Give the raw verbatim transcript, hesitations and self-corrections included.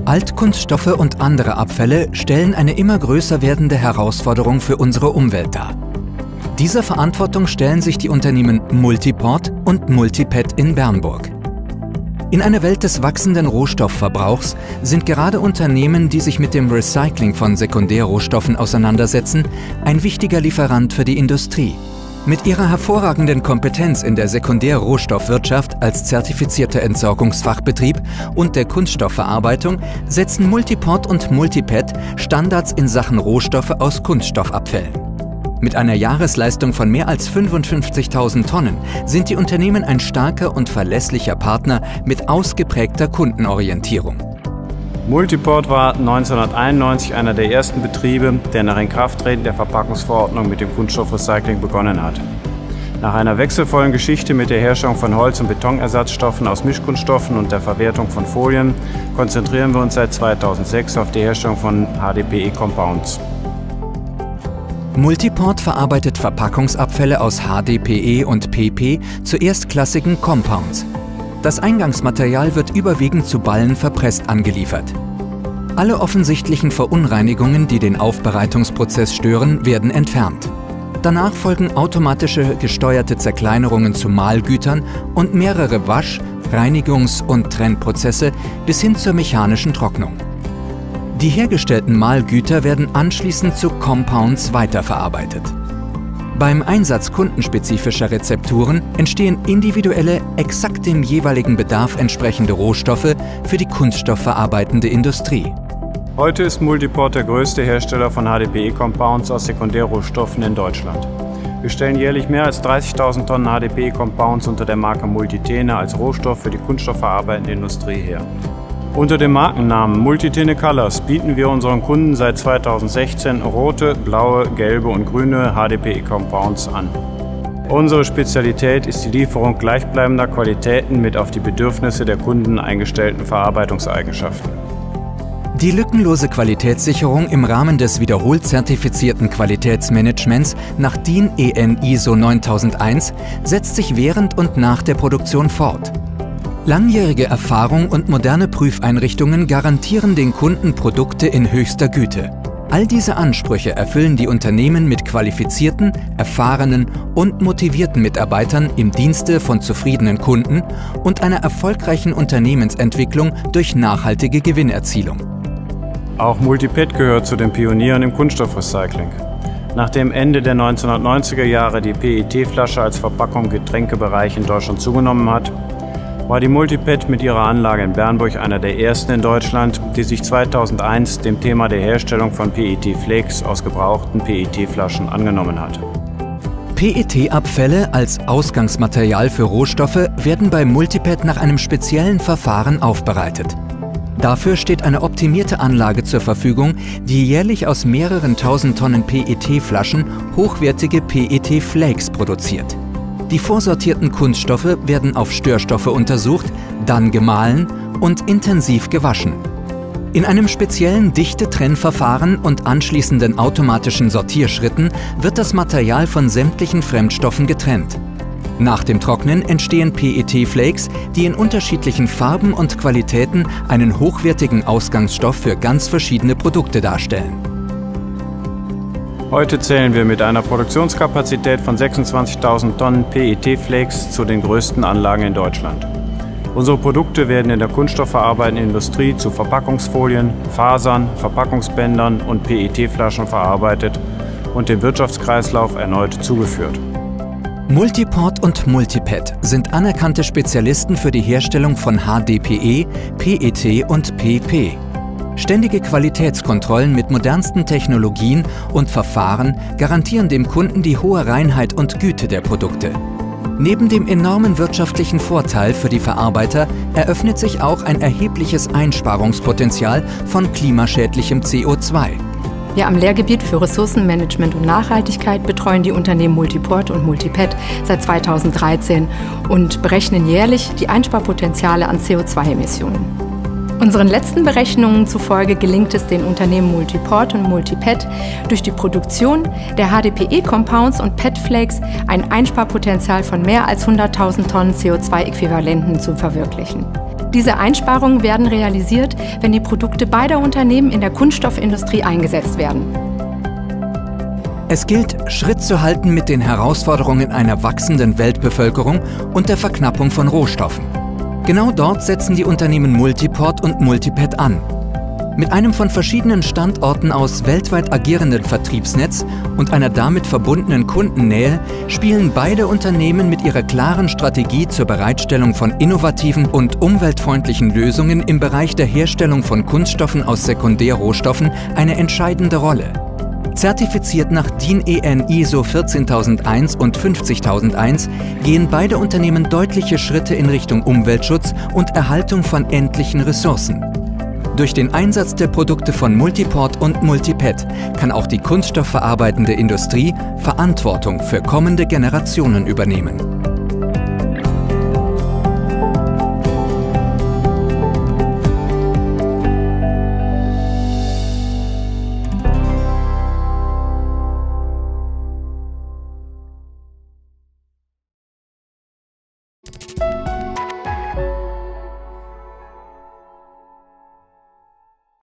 Altkunststoffe und andere Abfälle stellen eine immer größer werdende Herausforderung für unsere Umwelt dar. Dieser Verantwortung stellen sich die Unternehmen Multiport und Multipet in Bernburg. In einer Welt des wachsenden Rohstoffverbrauchs sind gerade Unternehmen, die sich mit dem Recycling von Sekundärrohstoffen auseinandersetzen, ein wichtiger Lieferant für die Industrie. Mit ihrer hervorragenden Kompetenz in der Sekundärrohstoffwirtschaft als zertifizierter Entsorgungsfachbetrieb und der Kunststoffverarbeitung setzen Multiport und Multipet Standards in Sachen Rohstoffe aus Kunststoffabfällen. Mit einer Jahresleistung von mehr als fünfundfünfzigtausend Tonnen sind die Unternehmen ein starker und verlässlicher Partner mit ausgeprägter Kundenorientierung. Multiport war neunzehnhunderteinundneunzig einer der ersten Betriebe, der nach Inkrafttreten der Verpackungsverordnung mit dem Kunststoffrecycling begonnen hat. Nach einer wechselvollen Geschichte mit der Herstellung von Holz- und Betonersatzstoffen aus Mischkunststoffen und der Verwertung von Folien konzentrieren wir uns seit zweitausendsechs auf die Herstellung von H D P E-Compounds. Multiport verarbeitet Verpackungsabfälle aus H D P E und P P zu erstklassigen Compounds. Das Eingangsmaterial wird überwiegend zu Ballen verpresst angeliefert. Alle offensichtlichen Verunreinigungen, die den Aufbereitungsprozess stören, werden entfernt. Danach folgen automatische gesteuerte Zerkleinerungen zu Mahlgütern und mehrere Wasch-, Reinigungs- und Trennprozesse bis hin zur mechanischen Trocknung. Die hergestellten Mahlgüter werden anschließend zu Compounds weiterverarbeitet. Beim Einsatz kundenspezifischer Rezepturen entstehen individuelle, exakt dem jeweiligen Bedarf entsprechende Rohstoffe für die kunststoffverarbeitende Industrie. Heute ist Multiport der größte Hersteller von H D P E-Compounds aus Sekundärrohstoffen in Deutschland. Wir stellen jährlich mehr als dreißigtausend Tonnen H D P E-Compounds unter der Marke Multitene als Rohstoff für die kunststoffverarbeitende Industrie her. Unter dem Markennamen Multitene Colors bieten wir unseren Kunden seit zweitausendsechzehn rote, blaue, gelbe und grüne H D P E-Compounds an. Unsere Spezialität ist die Lieferung gleichbleibender Qualitäten mit auf die Bedürfnisse der Kunden eingestellten Verarbeitungseigenschaften. Die lückenlose Qualitätssicherung im Rahmen des wiederholt zertifizierten Qualitätsmanagements nach D I N E N I S O neuntausendeins setzt sich während und nach der Produktion fort. Langjährige Erfahrung und moderne Prüfeinrichtungen garantieren den Kunden Produkte in höchster Güte. All diese Ansprüche erfüllen die Unternehmen mit qualifizierten, erfahrenen und motivierten Mitarbeitern im Dienste von zufriedenen Kunden und einer erfolgreichen Unternehmensentwicklung durch nachhaltige Gewinnerzielung. Auch Multipet gehört zu den Pionieren im Kunststoffrecycling. Nachdem Ende der neunzehnhundertneunziger Jahre die P E T-Flasche als Verpackung im Getränkebereich in Deutschland zugenommen hat, war die Multipet mit ihrer Anlage in Bernburg einer der ersten in Deutschland, die sich zweitausendeins dem Thema der Herstellung von P E T-Flakes aus gebrauchten P E T-Flaschen angenommen hat. P E T-Abfälle als Ausgangsmaterial für Rohstoffe werden bei Multipet nach einem speziellen Verfahren aufbereitet. Dafür steht eine optimierte Anlage zur Verfügung, die jährlich aus mehreren tausend Tonnen P E T-Flaschen hochwertige P E T-Flakes produziert. Die vorsortierten Kunststoffe werden auf Störstoffe untersucht, dann gemahlen und intensiv gewaschen. In einem speziellen Dichte-Trennverfahren und anschließenden automatischen Sortierschritten wird das Material von sämtlichen Fremdstoffen getrennt. Nach dem Trocknen entstehen P E T-Flakes, die in unterschiedlichen Farben und Qualitäten einen hochwertigen Ausgangsstoff für ganz verschiedene Produkte darstellen. Heute zählen wir mit einer Produktionskapazität von sechsundzwanzigtausend Tonnen P E T-Flakes zu den größten Anlagen in Deutschland. Unsere Produkte werden in der kunststoffverarbeitenden Industrie zu Verpackungsfolien, Fasern, Verpackungsbändern und P E T-Flaschen verarbeitet und dem Wirtschaftskreislauf erneut zugeführt. Multiport und Multipet sind anerkannte Spezialisten für die Herstellung von H D P E, P E T und P P. Ständige Qualitätskontrollen mit modernsten Technologien und Verfahren garantieren dem Kunden die hohe Reinheit und Güte der Produkte. Neben dem enormen wirtschaftlichen Vorteil für die Verarbeiter eröffnet sich auch ein erhebliches Einsparungspotenzial von klimaschädlichem C O zwei. Ja, am Lehrgebiet für Ressourcenmanagement und Nachhaltigkeit betreuen die Unternehmen Multiport und Multipet seit zweitausenddreizehn und berechnen jährlich die Einsparpotenziale an C O zwei Emissionen. Unseren letzten Berechnungen zufolge gelingt es den Unternehmen Multiport und Multipet, durch die Produktion der H D P E-Compounds und P E T-Flakes ein Einsparpotenzial von mehr als hunderttausend Tonnen C O zwei Äquivalenten zu verwirklichen. Diese Einsparungen werden realisiert, wenn die Produkte beider Unternehmen in der Kunststoffindustrie eingesetzt werden. Es gilt, Schritt zu halten mit den Herausforderungen einer wachsenden Weltbevölkerung und der Verknappung von Rohstoffen. Genau dort setzen die Unternehmen Multiport und Multipet an. Mit einem von verschiedenen Standorten aus weltweit agierenden Vertriebsnetz und einer damit verbundenen Kundennähe spielen beide Unternehmen mit ihrer klaren Strategie zur Bereitstellung von innovativen und umweltfreundlichen Lösungen im Bereich der Herstellung von Kunststoffen aus Sekundärrohstoffen eine entscheidende Rolle. Zertifiziert nach DIN E N I S O vierzehntausendeins und fünfzigtausendeins gehen beide Unternehmen deutliche Schritte in Richtung Umweltschutz und Erhaltung von endlichen Ressourcen. Durch den Einsatz der Produkte von Multiport und Multipet kann auch die kunststoffverarbeitende Industrie Verantwortung für kommende Generationen übernehmen.